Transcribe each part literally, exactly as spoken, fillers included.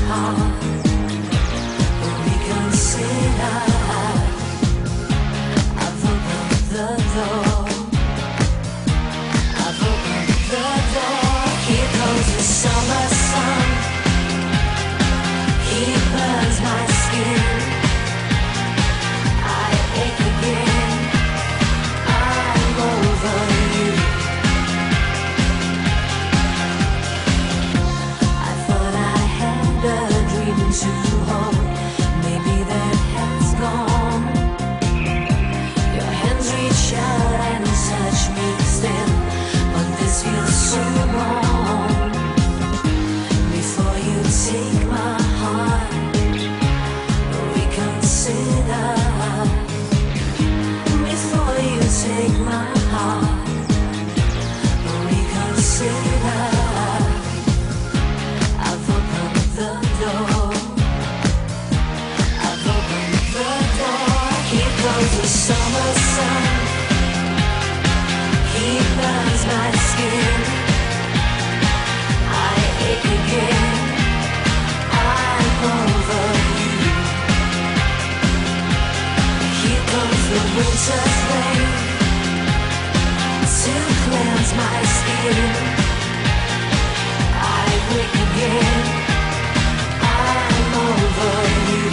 heart. Reconsider. I've opened the door. I've opened the door. Here comes the summer sun. He burns my skin. I ache again. I'm over you. I thought I had a dream to hold. Maybe that has gone. Your hands reach out and touch me still, but this feels so wrong. Before you take my heart, reconsider. Before you take my heart, reconsider. I've opened the door. I've opened the door. Here comes the summer sun. He burns my skin. I ache again. I'm over you. Here comes the winter's rain to cleanse my skin. I wake again. I'm over you.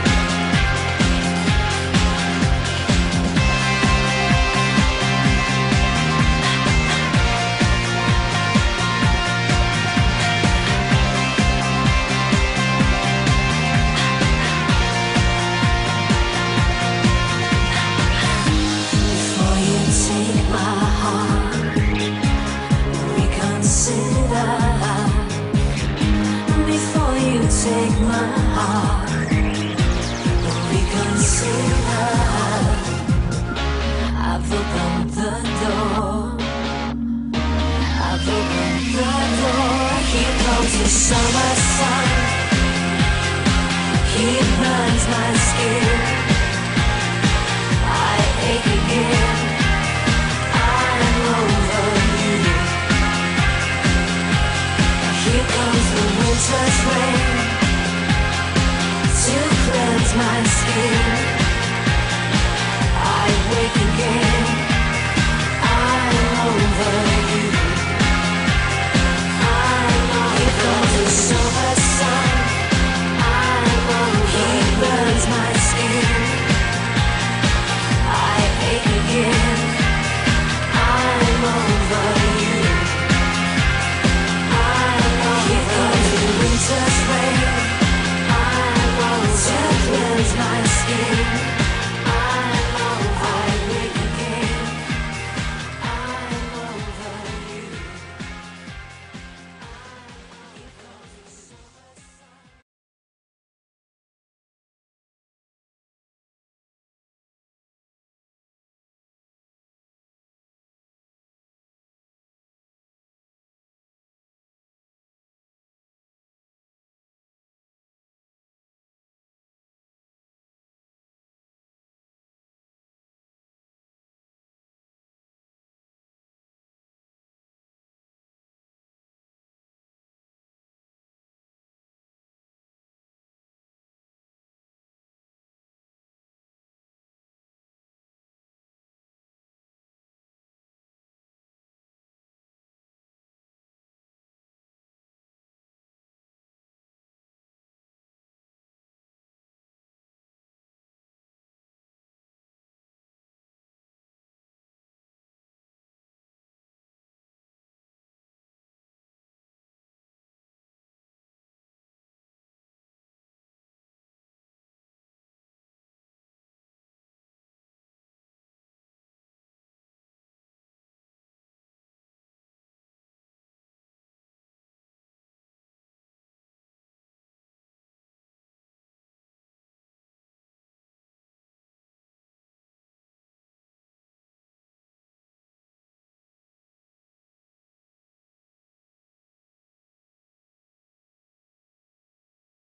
Before you take my heart, reconsider. Before you take my heart, reconsider. I've opened the door. I've opened the door. Here comes the summer sun. He burns my skin. I ache again. I'm over you. Here comes the winter's rain